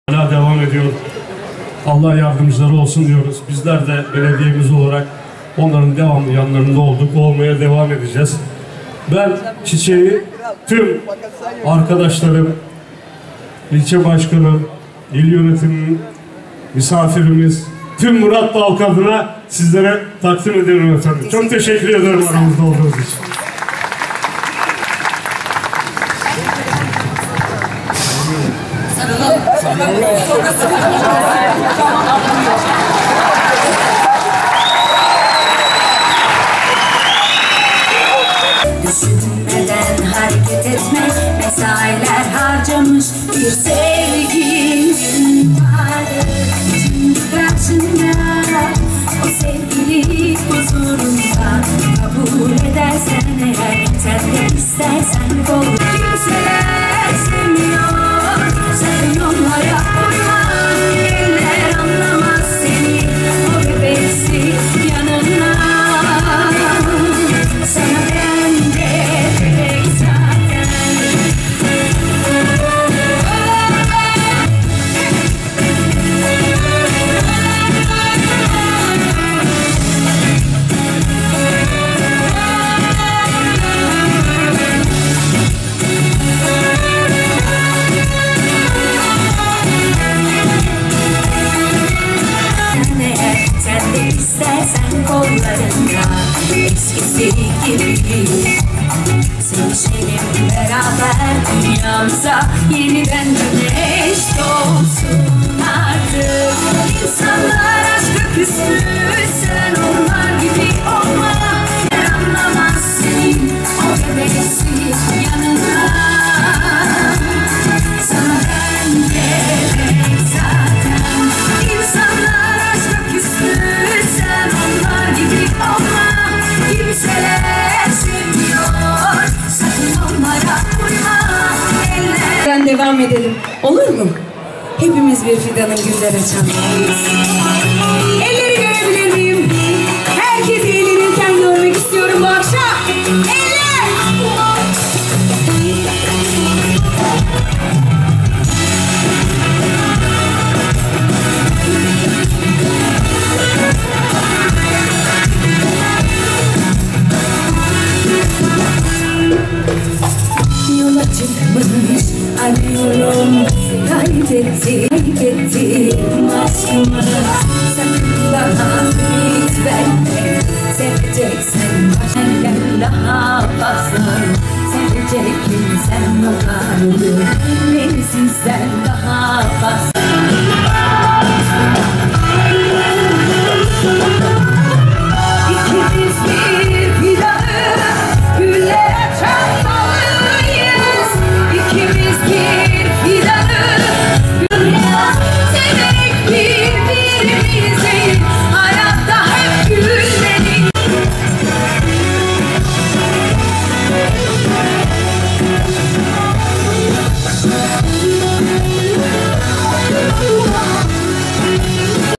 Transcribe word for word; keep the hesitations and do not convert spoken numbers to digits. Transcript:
Hala devam ediyor. Allah yardımcıları olsun diyoruz. Bizler de belediyemiz olarak onların devamlı yanlarında olduk. Olmaya devam edeceğiz. Ben çiçeği tüm arkadaşlarım, ilçe başkanım, il yönetiminin misafirimiz, tüm Murat Balk adına sizlere takdim ederim efendim. Çok teşekkür ederim aramızda olduğunuz için. Düşünmeden hareket etmek, mesailer harcamış bir sevgilin vardı. Şimdi karşında o sevgili huzurunda, kabul edersen eğer, sen de istersen kol. Kimseler sevmiyor, sen onlara uyma. Eller anlamaz seni, o bebeksi yanına. Sana ben de bebek zaten. Sen de istersen kollarında eskisi gibi sevişelim beraber, dünyamıza yeniden güneş doğsun artık. İnsanlar aşka küstü, sen onlar gibi olma. Her anlamaz senin o bebeksi yanına. Sana ben de bebek zaten. İnsanlar aşka küstü, sen onlar gibi olma. Kimseler sevmiyor, sakın onlara uyma. Eller... Devam edelim. Olur mu? Hepimiz bir fidanın güller açanlarıyız. Elleri görebilir miyim? Herkesi eğlenirken görmek istiyorum bu akşam. Eller! Yola çıkmış arıyorum, kaybetti, kaybettim aşkımı. Sakın daha ümit verme, seveceksen benden daha fazla. Sevecek kimsen vardı, beni sizden daha fazla.